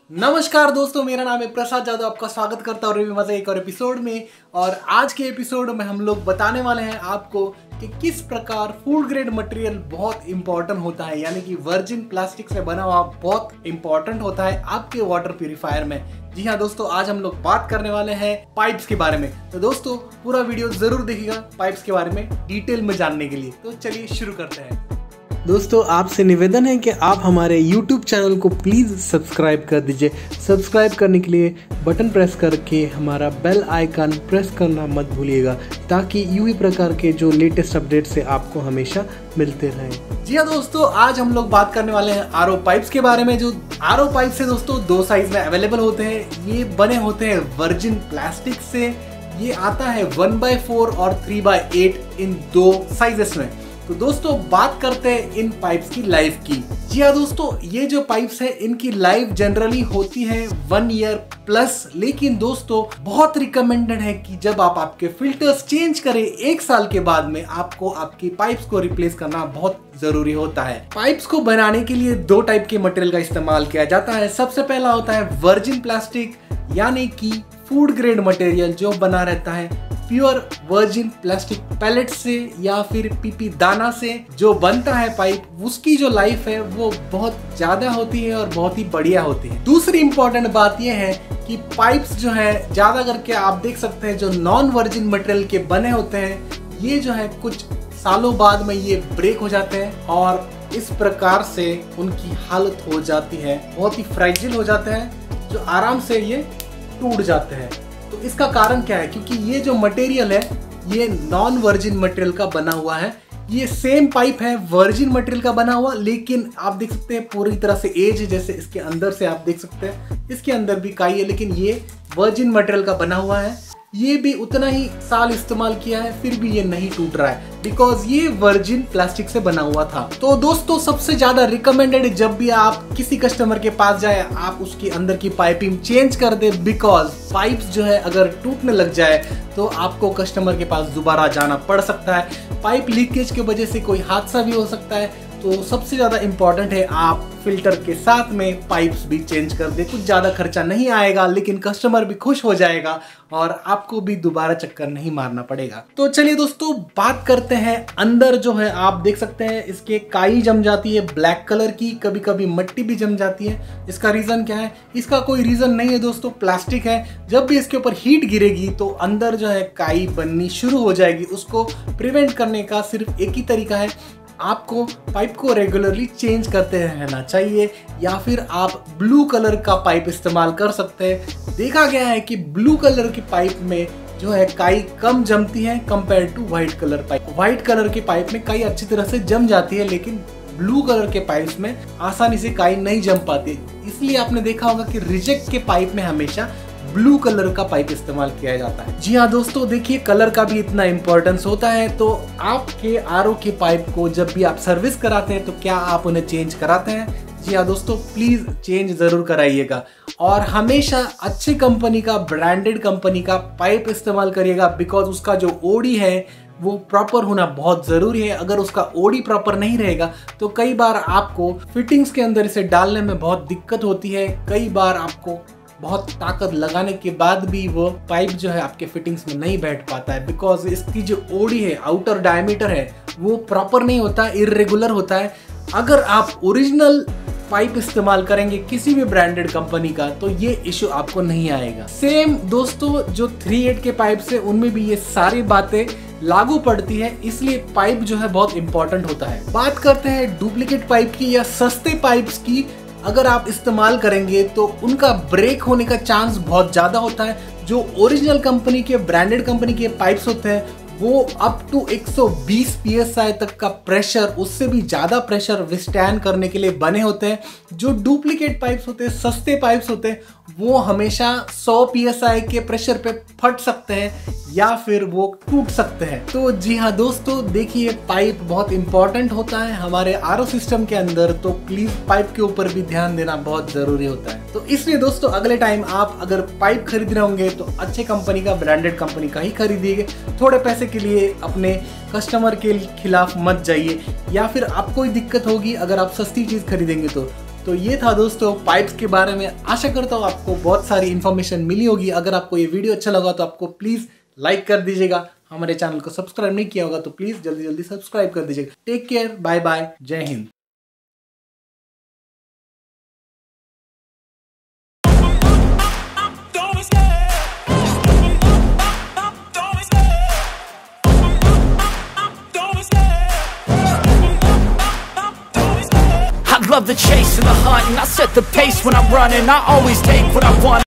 नमस्कार दोस्तों, मेरा नाम है प्रसाद यादव। आपका स्वागत करता हूँ रिव्यू मजा एक और एपिसोड में। और आज के एपिसोड में हम लोग बताने वाले हैं आपको कि किस प्रकार फूड ग्रेड मटेरियल बहुत इंपॉर्टेंट होता है, यानी कि वर्जिन प्लास्टिक से बना हुआ बहुत इंपॉर्टेंट होता है आपके वाटर प्यूरिफायर में। जी हाँ दोस्तों, आज हम लोग बात करने वाले हैं पाइप्स के बारे में। तो दोस्तों पूरा वीडियो जरूर देखिएगा पाइप्स के बारे में डिटेल में जानने के लिए। तो चलिए शुरू करते हैं। दोस्तों आपसे निवेदन है कि आप हमारे YouTube चैनल को प्लीज़ सब्सक्राइब कर दीजिए। सब्सक्राइब करने के लिए बटन प्रेस करके हमारा बेल आइकन प्रेस करना मत भूलिएगा, ताकि यूं ही प्रकार के जो लेटेस्ट अपडेट से आपको हमेशा मिलते रहें। जी हाँ दोस्तों, आज हम लोग बात करने वाले हैं RO पाइप्स के बारे में। जो RO पाइप्स है दोस्तों दो साइज में अवेलेबल होते हैं। ये बने होते हैं वर्जिन प्लास्टिक से। ये आता है 1/4 और 3/8 इन दो साइजेस में। तो दोस्तों बात करते हैं इन पाइप्स की लाइफ की। जी हाँ दोस्तों, ये जो पाइप्स है इनकी लाइफ जनरली होती है 1 ईयर प्लस। लेकिन दोस्तों बहुत रिकमेंडेड है कि जब आप आपके फिल्टर्स चेंज करें 1 साल के बाद में आपको आपकी पाइप्स को रिप्लेस करना बहुत जरूरी होता है। पाइप्स को बनाने के लिए 2 टाइप के मटेरियल का इस्तेमाल किया जाता है। सबसे पहला होता है वर्जिन प्लास्टिक, यानी कि फूड ग्रेड मटेरियल जो बना रहता है प्योर वर्जिन प्लास्टिक पैलेट से या फिर पीपी दाना से जो बनता है पाइप, उसकी जो लाइफ है वो बहुत ज्यादा होती है और बहुत ही बढ़िया होती है। दूसरी इंपॉर्टेंट बात यह है कि पाइप्स जो है ज्यादा करके आप देख सकते हैं जो नॉन वर्जिन मटेरियल के बने होते हैं, ये जो है कुछ सालों बाद में ये ब्रेक हो जाते हैं और इस प्रकार से उनकी हालत हो जाती है, बहुत ही फ्रेजिल हो जाते हैं, जो आराम से ये टूट जाते हैं। तो इसका कारण क्या है? क्योंकि ये जो मटेरियल है ये नॉन वर्जिन मटेरियल का बना हुआ है। ये सेम पाइप है वर्जिन मटेरियल का बना हुआ, लेकिन आप देख सकते हैं पूरी तरह से एज है। जैसे इसके अंदर से आप देख सकते हैं इसके अंदर भी काई है, लेकिन ये वर्जिन मटेरियल का बना हुआ है। ये भी उतना ही साल इस्तेमाल किया है फिर भी ये नहीं टूट रहा है, बिकॉज ये वर्जिन प्लास्टिक से बना हुआ था। तो दोस्तों सबसे ज्यादा रिकमेंडेड है जब भी आप किसी कस्टमर के पास जाए आप उसके अंदर की पाइपिंग चेंज कर दे, बिकॉज पाइप्स जो है अगर टूटने लग जाए तो आपको कस्टमर के पास दोबारा जाना पड़ सकता है। पाइप लीकेज की वजह से कोई हादसा भी हो सकता है। तो सबसे ज़्यादा इम्पॉर्टेंट है आप फिल्टर के साथ में पाइप्स भी चेंज कर दे। कुछ ज़्यादा खर्चा नहीं आएगा, लेकिन कस्टमर भी खुश हो जाएगा और आपको भी दोबारा चक्कर नहीं मारना पड़ेगा। तो चलिए दोस्तों बात करते हैं। अंदर जो है आप देख सकते हैं इसके काई जम जाती है ब्लैक कलर की, कभी कभी मिट्टी भी जम जाती है। इसका रीज़न क्या है? इसका कोई रीज़न नहीं है दोस्तों, प्लास्टिक है। जब भी इसके ऊपर हीट गिरेगी तो अंदर जो है काई बननी शुरू हो जाएगी। उसको प्रिवेंट करने का सिर्फ एक ही तरीका है, आपको पाइप को रेगुलरली चेंज करते रहना चाहिए, या फिर आप ब्लू कलर का पाइप इस्तेमाल कर सकते हैं। देखा गया है कि ब्लू कलर की पाइप में जो है काई कम जमती है compare to white colour pipe. White colour के पाइप में काई अच्छी तरह से जम जाती है, लेकिन ब्लू कलर के पाइप्स में आसानी से काई नहीं जम पाती। इसलिए आपने देखा होगा कि रिजेक्ट के पाइप में हमेशा ब्लू कलर का पाइप इस्तेमाल किया जाता है। जी हाँ दोस्तों, देखिए कलर का भी इतना इंपॉर्टेंस होता है। तो आपके RO के पाइप को जब भी आप सर्विस कराते हैं तो क्या आप उन्हें चेंज कराते हैं? जी हाँ दोस्तों, प्लीज चेंज जरूर कराइएगा और हमेशा अच्छी कंपनी का, ब्रांडेड कंपनी का पाइप इस्तेमाल करिएगा, बिकॉज उसका जो ओडी है वो प्रॉपर होना बहुत ज़रूरी है। अगर उसका ओडी प्रॉपर नहीं रहेगा तो कई बार आपको फिटिंग्स के अंदर इसे डालने में बहुत दिक्कत होती है। कई बार आपको बहुत ताकत लगाने के बाद भी वो पाइप जो है आपके फिटिंग्स में नहीं बैठ पाता है, बिकॉज इसकी जो ओडी है, आउटर डायमीटर है, वो प्रॉपर नहीं होता, इर्रेगुलर होता है। अगर आप ओरिजिनल पाइप इस्तेमाल करेंगे किसी भी ब्रांडेड कंपनी का तो ये इशू आपको नहीं आएगा। सेम दोस्तों जो 3/8 के पाइप से उनमें भी ये सारी बातें लागू पड़ती है, इसलिए पाइप जो है बहुत इंपॉर्टेंट होता है। बात करते हैं डुप्लीकेट पाइप की या सस्ते पाइप्स की। अगर आप इस्तेमाल करेंगे तो उनका ब्रेक होने का चांस बहुत ज़्यादा होता है। जो ओरिजिनल कंपनी के, ब्रांडेड कंपनी के पाइप्स होते हैं वो अप टू 120 PSI तक का प्रेशर, उससे भी ज़्यादा प्रेशर विस्टैंड करने के लिए बने होते हैं। जो डुप्लीकेट पाइप्स होते हैं, सस्ते पाइप्स होते हैं, वो हमेशा 100 PSI के प्रेशर पे फट सकते हैं या फिर वो टूट सकते हैं। तो जी हाँ दोस्तों, देखिए पाइप बहुत इंपॉर्टेंट होता है हमारे RO सिस्टम के अंदर, तो प्लीज पाइप के ऊपर भी ध्यान देना बहुत जरूरी होता है। तो इसलिए दोस्तों अगले टाइम आप अगर पाइप खरीद रहे होंगे तो अच्छे कंपनी का, ब्रांडेड कंपनी का ही खरीदिएगा। थोड़े पैसे के लिए अपने कस्टमर के खिलाफ मत जाइए, या फिर आपको ही दिक्कत होगी अगर आप सस्ती चीज खरीदेंगे तो ये था दोस्तों पाइप्स के बारे में। आशा करता हूँ आपको बहुत सारी इन्फॉर्मेशन मिली होगी। अगर आपको ये वीडियो अच्छा लगा तो आपको प्लीज लाइक कर दीजिएगा। हमारे चैनल को सब्सक्राइब नहीं किया होगा तो प्लीज जल्दी जल्दी सब्सक्राइब कर दीजिएगा। टेक केयर, बाय बाय, जय Hind. I love the chase and the hunt, and I set the pace when I'm running. I always take what I want.